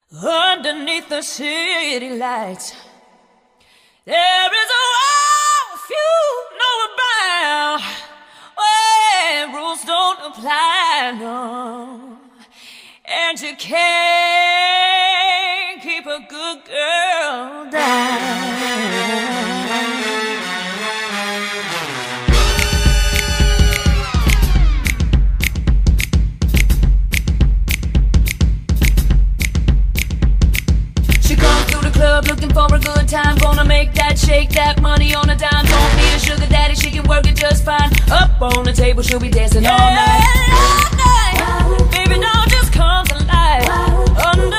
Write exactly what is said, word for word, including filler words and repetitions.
Underneath the city lights, there is a world few know about, where rules don't apply, no. And you can't keep a good girl down. Looking for a good time, gonna make that, shake that money on a dime. Don't need a sugar daddy, she can work it just fine. Up on the table, she'll be dancing all night, all night. Baby doll just comes alive under